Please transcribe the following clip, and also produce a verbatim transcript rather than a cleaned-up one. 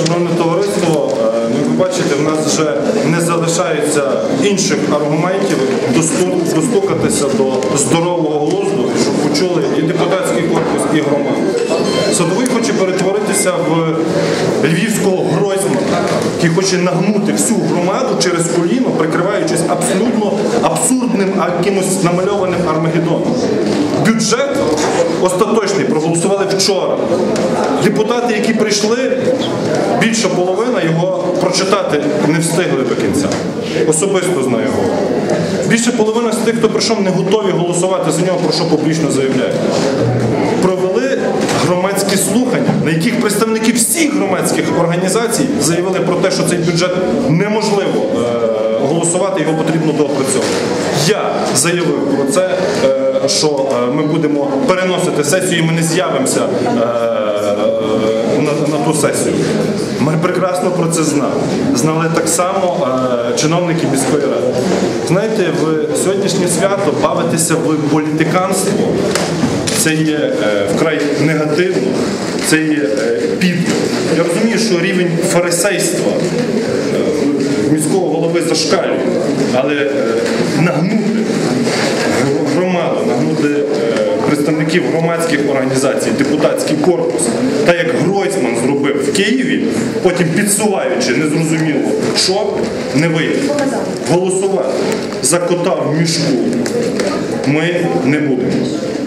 Шановне товариство, як ви бачите, в нас вже не залишається інших аргументів достукатися до здорового глузду, щоб почули і депутатський корпус, і громаду. Садовий хоче перетворитися в львівського Гройсмана, який хоче нагнути всю громаду через коліно, прикриваючись абсолютно абсурдним, а якимось намальованим Армагеддоном. Бюджет остаточний проголосували вчора. Депутати, які прийшли, більша половина його прочитати не встигли до кінця. Особисто знаю його. Більше половина з тих, хто прийшов, не готові голосувати за нього, про що публічно заявляють. Провели громадські слухання, на яких представники всіх громадських організацій заявили про те, що цей бюджет неможливо е голосувати, його потрібно доопрацьовувати. Я заявив про це, е що е ми будемо переносити сесію, і ми не з'явимося е на, на ту сесію. Ми прекрасно про це знали. Знали так само е чиновники міської ради. Знаєте, в сьогоднішнє свято бавитися в політиканство – це є е, вкрай негативно, це є е, підло. Я розумію, що рівень фарисейства е, міського голови зашкалює, але е, нагнути громаду, нагнути е, представників громадських організацій, депутатський корпус, так як Гройсман зробив в Києві, потім підсуваючи незрозуміло що, не вийде. Голосувати за кота в мішку ми не будемо.